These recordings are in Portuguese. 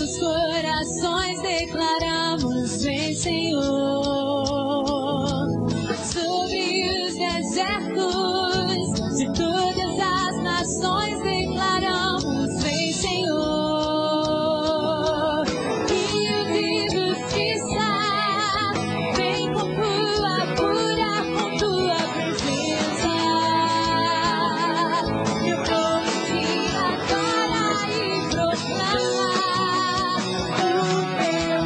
nossos corações declaramos: vem, Senhor. Sobre os desertos de todas as nações declaramos: vem, Senhor. Rio vivo que está, vem com tua cura, com tua presença. Eu vou te adorar e proclamar o teu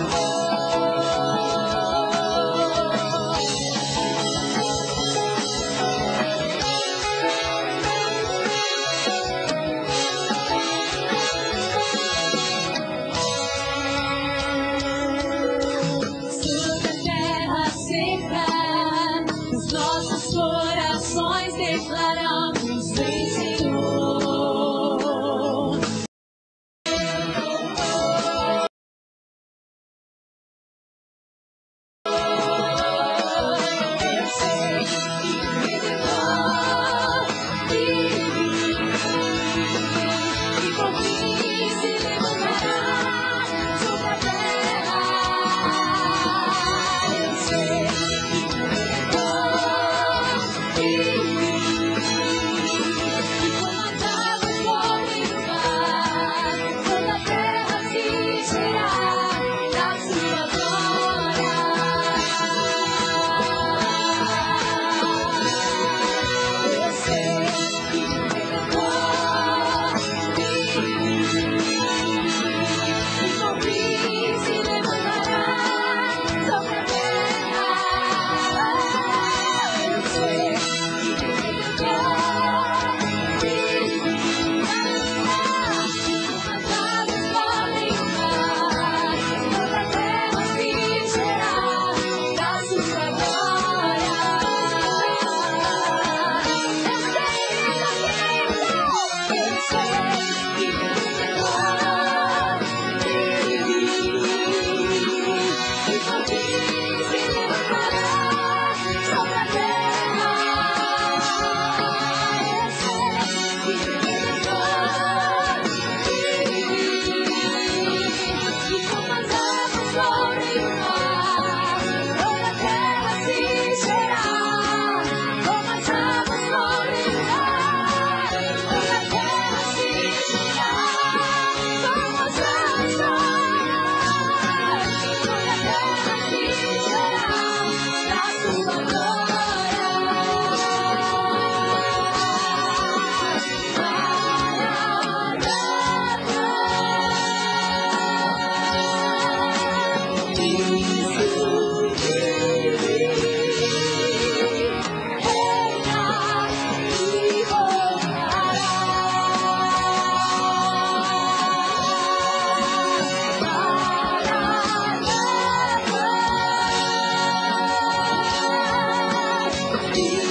sobre a terra seca, os nossos corações declaramos: vem, Senhor. Eu sei que e por fim se levantará sobre a terra. Eu sei que como as águas correm no mar, toda a terra se encherá da sua glória. Eu sei que o Redentor e por fim se levantará sobre a terra. Eu sei que o Redentor como as águas correm no mar, toda a terra se encherá da sua glória. Eu sei que o Redentor e por fim se levantará sobre a terra. Eu sei que o Redentor e como as águas correm no mar, toda a terra se encherá. Como as águas correm no mar, toda a terra se encherá. Como as águas correm no mar, toda a terra se encherá da sua glória. Isso